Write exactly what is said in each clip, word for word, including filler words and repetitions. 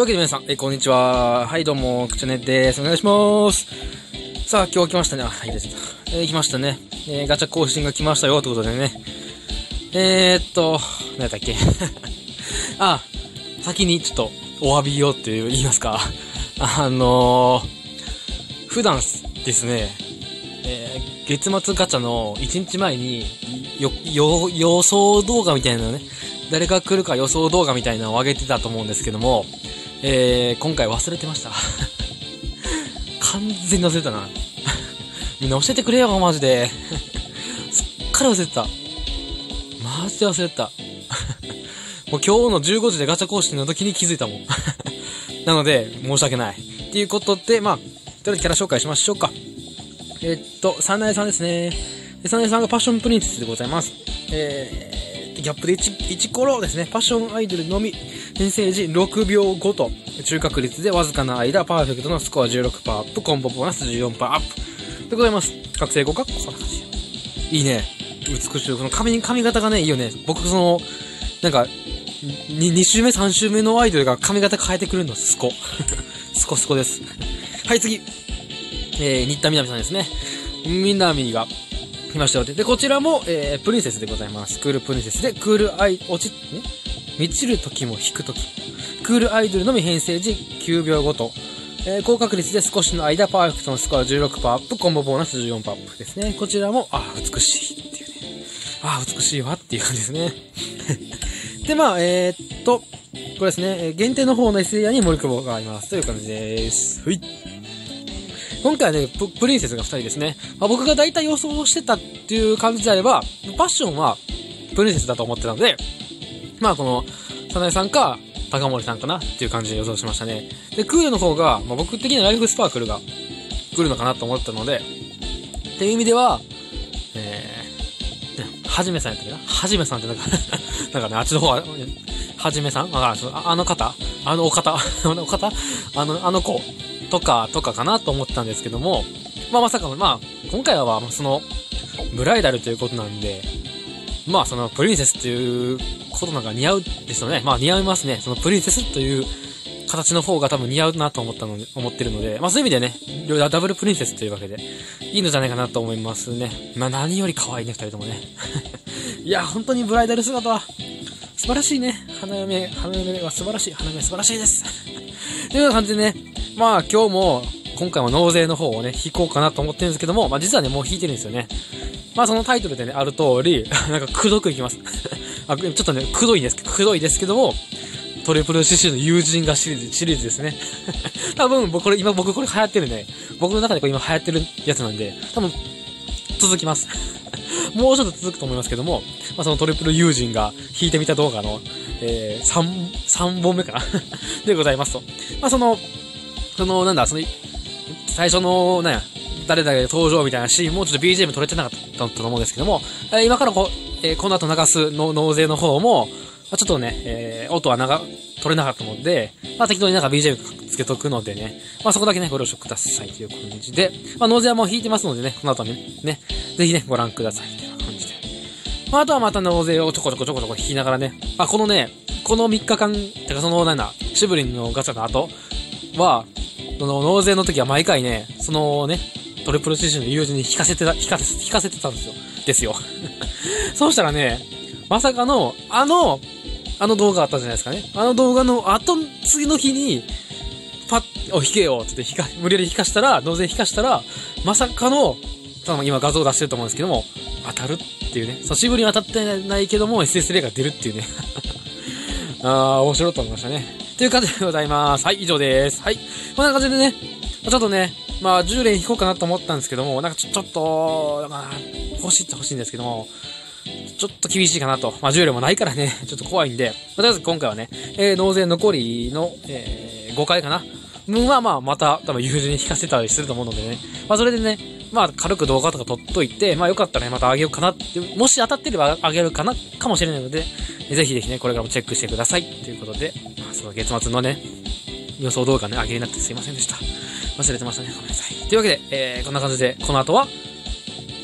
わけで皆さん、えー、こんにちは。はい、どうも、くちゃねです。お願いします。さあ、今日来ましたね。あ、はい、です。えー、来ましたね。えー、ガチャ更新が来ましたよ、ということでね。えーっと、何だっけ。あ、先にちょっと、お詫びをって言いますか。あのー、普段ですね、えー、月末ガチャのいちにちまえに、よ、よ、予想動画みたいなのね、誰が来るか予想動画みたいなのを上げてたと思うんですけども、えー、今回忘れてました。完全に忘れたな。みんな教えてくれよ、マジで。すっかり忘れてた。マジで忘れてた。もう今日のじゅうごじでガチャ更新の時に気づいたもん。なので、申し訳ない。っていうことで、まあ、とりあえずキャラ紹介しましょうか。えー、っと、サナエさんですね。サナエさんがパッションプリンセスでございます。えー、ギャップで 1, いちコロですね。パッションアイドルのみ、編成時ろくびょうごと、中確率でわずかな間、パーフェクトのスコア じゅうろくパーセント アップ、コンボボーナス じゅうよんパーセント アップ。でございます。覚醒ごかこんな感じ。いいね。美しい。この髪、髪型がね、いいよね。僕、その、なんか、に、に週目、さん週目のアイドルが髪型変えてくるの、スコ。スコスコです。はい、次。えー、新田みなみさんですね。みなみが、来ましたよ。で、こちらも、えー、プリンセスでございます。クールプリンセスで、クールアイ、落ち、ね満ちるときも引くとき。クールアイドルのみ編成時きゅうびょうごと。えー、高確率で少しの間、パーフェクトのスコア じゅうろくパーセント アップ、コンボボーナス じゅうよんパーセント アップですね。こちらも、あ、美しいっていうね。あ、美しいわっていう感じですね。で、まあ、えー、っと、これですね、限定の方の エスエー に森久保があります。という感じです。はい。今回はね、プ, プリンセスがふたりですね。まあ、僕が大体予想してたっていう感じであれば、パッションはプリンセスだと思ってたので、まあこの、サナエさんか、高森さんかなっていう感じで予想しましたね。で、クールの方が、まあ、僕的にはライフスパークルが来るのかなと思ったので、っていう意味では、えー、はじめさんやったっけなはじめさんってなんか、なんかね、あっちの方は、はじめさんああの方あのお方あのお方あの、あの子とか、とかかなと思ったんですけども、まあまさかの、まあ、今回は、その、ブライダルということなんで、まあそのプリンセスっていうことなんか似合うですよね。まあ似合いますね。そのプリンセスという形の方が多分似合うなと思ったので、思ってるので、まあそういう意味でね、ダブルプリンセスというわけで、いいのじゃないかなと思いますね。まあ何より可愛いね、二人ともね。いや、本当にブライダル姿は素晴らしいね。花嫁、花嫁は素晴らしい。花嫁素晴らしいです。というような感じでね、まあ今日も、今回も納税の方をね、引こうかなと思ってるんですけども、まあ実はね、もう引いてるんですよね。まあそのタイトルでね、ある通り、なんかくどくいきます。あ、ちょっとね、くどいですけど、くどいですけども、トリプルシシの友人がシリーズ、シリーズですね。多分、僕これ、今僕これ流行ってるね。僕の中でこれ今流行ってるやつなんで、多分、続きます。もうちょっと続くと思いますけども、まあそのトリプル友人が弾いてみた動画の、えー、3、3本目かなでございますと。まあその、その、なんだ、その、最初の、なんや、誰々登場みたいなシーンもちょっと ビージーエム 撮れてなかったと思うんですけども、えー、今からこう、えー、この後流すの納税の方も、まあ、ちょっとね、えー、音は長、撮れなかったので、まあ適当になんか ビージーエム つけとくのでね、まあそこだけね、ご了承くださいという感じで、まあ納税はもう引いてますのでね、この後ね、ね、ぜひね、ご覧くださいという感じで。まああとはまた納税をちょこちょこちょこちょこ引きながらね、あ、このね、このみっかかん、てかその、なんだ、シブリンのガチャの後は、その納税の時は毎回ね、そのね、トリプルシシの友人に引かせてた、引かせ、引かせてたんですよ。ですよ。そうしたらね、まさかの、あの、あの動画あったじゃないですかね。あの動画の後、次の日に、パッ、お、引けよって引か、無理やり引かしたら、納税引かしたら、まさかの、多分今画像出してると思うんですけども、当たるっていうね。そう、シブリン当たってないけども、エスエス レイが出るっていうね。あー、面白いと思いましたね。という感じでございます。はい、以上です。はい。こんな感じでね、ちょっとね、まあじゅう連引こうかなと思ったんですけども、なんかちょ、ちょっと、まあ、欲しいって欲しいんですけども、ちょっと厳しいかなと。まあじゅう連もないからね、ちょっと怖いんで、まあ、とりあえず今回はね、えー、納税残りの、えー、ごかいかな。まあまあ、また多分友人に引かせたりすると思うのでね。まあそれでね、まあ軽く動画とか撮っといて、まあよかったらね、またあげようかなって、もし当たってればあげるかな、かもしれないので、ぜひぜひね、これからもチェックしてください。ということで、まあその月末のね、予想動画ね、あげれなくてすいませんでした。忘れてましたね。ごめんなさい。というわけで、えー、こんな感じで、この後は、なんだ、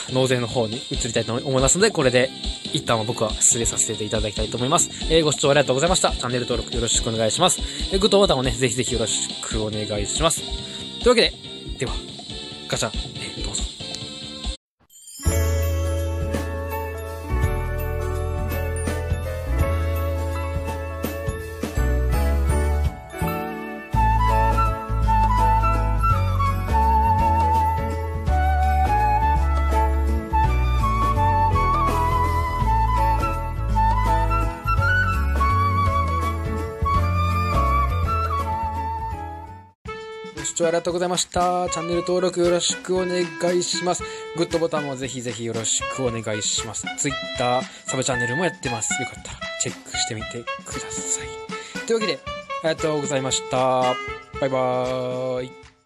納税の方に移りたいと思いますので、これで一旦は僕は失礼させていただきたいと思います。えー、ご視聴ありがとうございました。チャンネル登録よろしくお願いします。えー、グッドボタンをね、ぜひぜひよろしくお願いします。というわけで、では、ガチャ、えー、どうぞ。ご視聴ありがとうございました。チャンネル登録よろしくお願いします。グッドボタンもぜひぜひよろしくお願いします。Twitter、サブチャンネルもやってます。よかったらチェックしてみてください。というわけで、ありがとうございました。バイバーイ。